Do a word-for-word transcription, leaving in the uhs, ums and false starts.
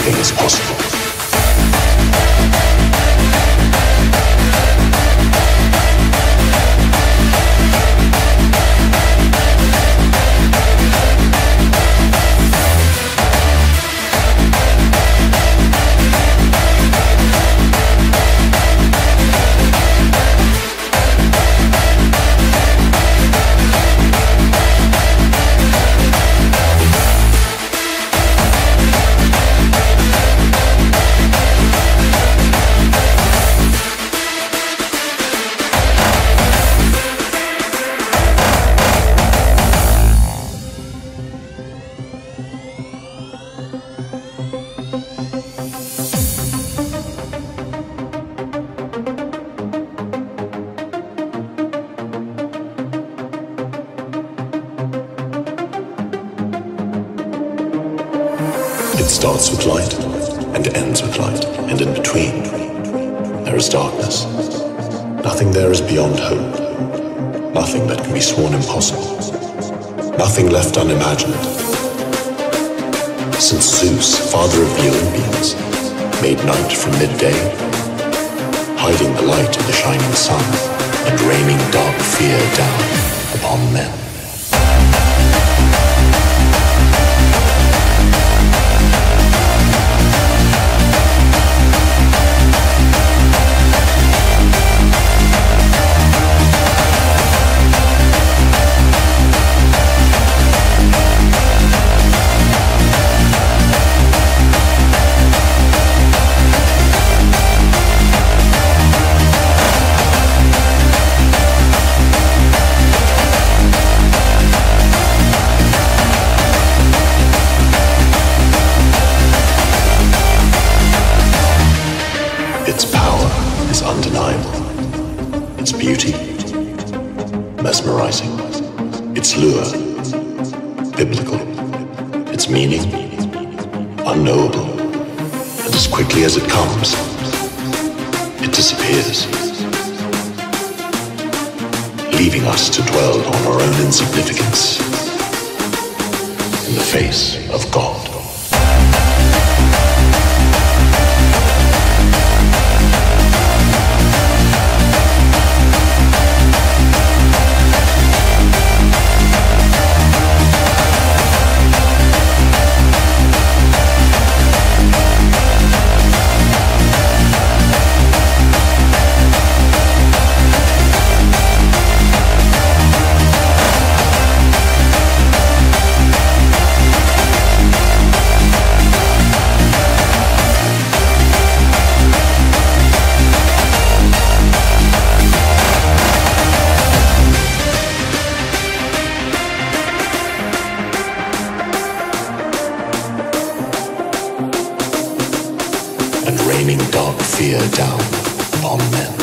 anything is possible. It starts with light and ends with light, and in between there is darkness. Nothing there is beyond hope, nothing that can be sworn impossible, nothing left unimagined. Since Zeus, father of the Olympians, made night from midday, hiding the light of the shining sun and raining dark fear down upon men. Its power is undeniable. Its beauty, mesmerizing. Its lure, biblical. Its meaning, unknowable. And as quickly as it comes, it disappears, leaving us to dwell on our own insignificance in the face of God. And raining dark fear down upon men.